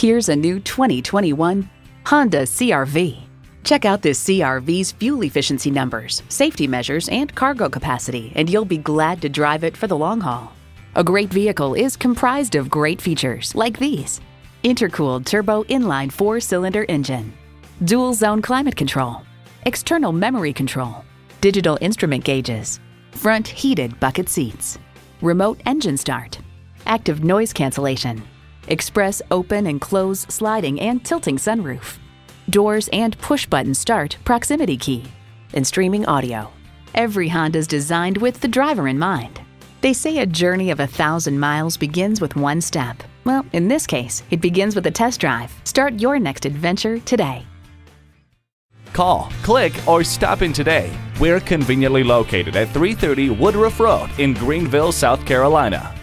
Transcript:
Here's a new 2021 Honda CR-V. Check out this CR-V's fuel efficiency numbers, safety measures, and cargo capacity, and you'll be glad to drive it for the long haul. A great vehicle is comprised of great features like these: intercooled turbo inline 4-cylinder engine, dual zone climate control, external memory control, digital instrument gauges, front heated bucket seats, remote engine start, active noise cancellation, express open and close sliding and tilting sunroof, doors and push-button start proximity key, and streaming audio. Every Honda's designed with the driver in mind. They say a journey of 1,000 miles begins with one step. Well, in this case, it begins with a test drive. Start your next adventure today. Call, click, or stop in today. We're conveniently located at 330 Woodruff Road in Greenville, South Carolina.